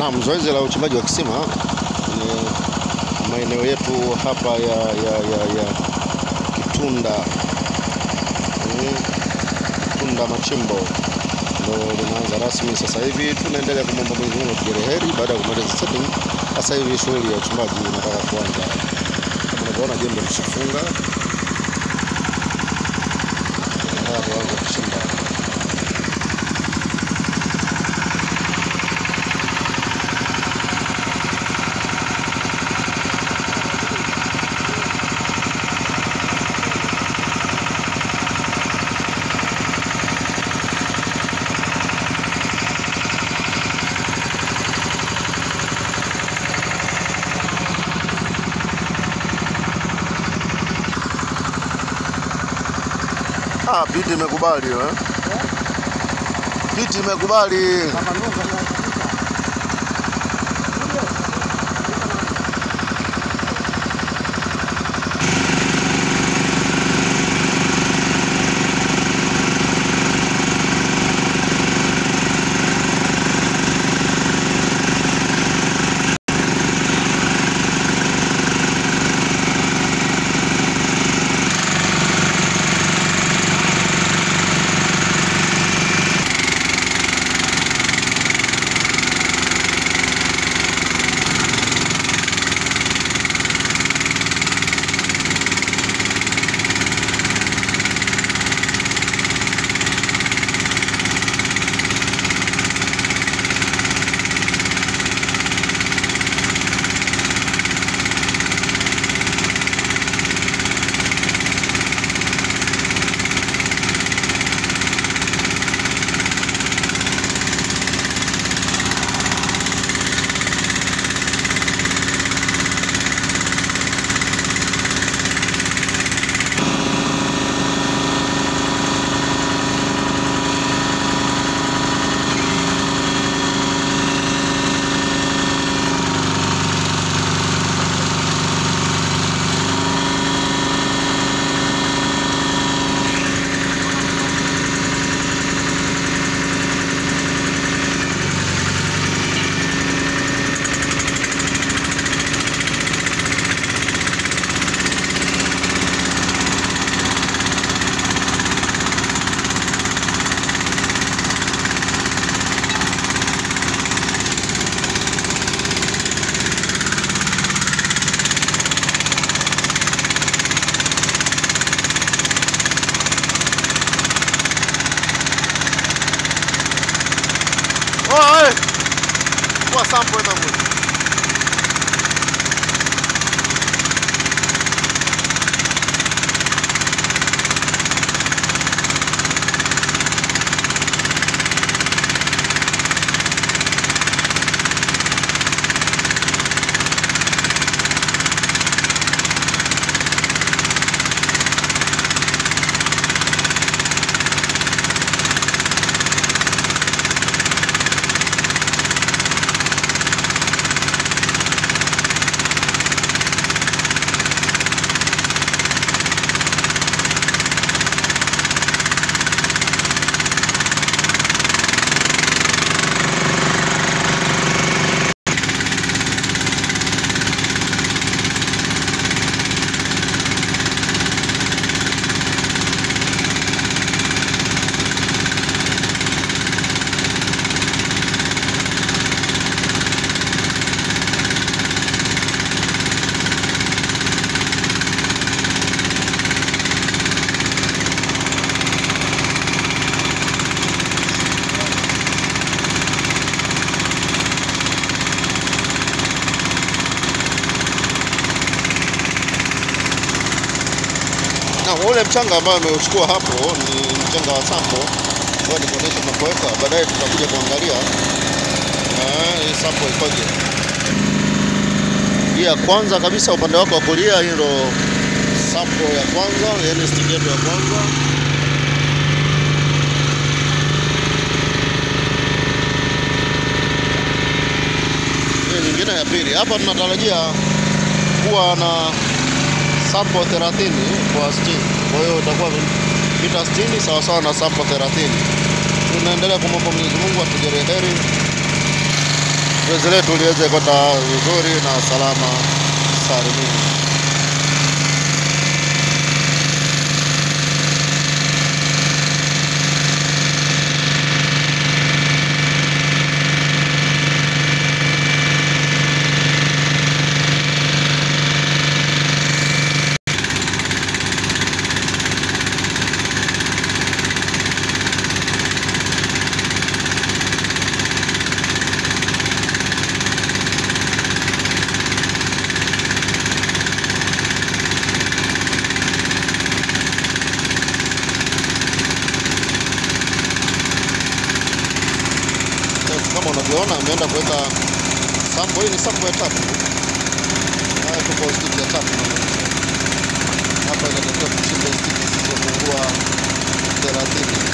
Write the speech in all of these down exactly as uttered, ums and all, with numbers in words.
Naam, zoezi la uchimbaji wa kisima ni maeneo yetu hapa ya ya ya, ya Kitunda hmm, Kitunda Machimbo ndio linaanza rasmi sasa hivi. Tunaendelea kumwomba Mwenyezi Mungu atujalie heri. Baada ya kumaliza setting, sasa hivi shughuli ya uchimbaji inataka kuanza. Kama unavyoona jembe lishafunga, tunataka kuanza kuchimba. Ah, Biti imekubali eh? Biti imekubali. Oi! Boa sample da música. Na ule mchanga ambao ameuchukua hapo ni mchanga wa sample, kwa ni kuonesha tunapoweka, baadaye tutakuja kuangalia eh, hii sample ikoje. Hii ya kwanza kabisa upande wako wa kulia, hii ndo sample ya kwanza, yani stick yetu ya kwanza. Hii nyingine ya pili. Hapa tunatarajia kuwa na sample thelathini kwa sitini. Kwa hiyo itakuwa mita sitini sawa sawa na sample thelathini. Tunaendelea kumwomba Mwenyezi Mungu atujalie heri. zoezi letu liweze kwenda vizuri na salama salimini. Kama unavyoona ameenda kuweka sampo. Hii ni sampo ya tatu. Haya, tuko stiki ya tatu na hapa inatakiwa tuchimbe stiki zisizopungua thelathini.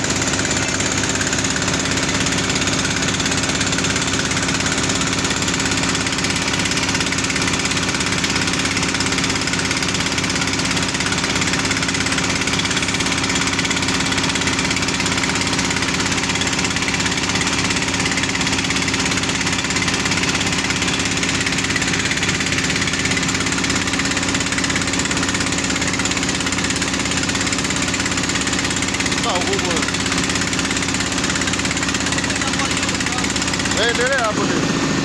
Endelea hapo.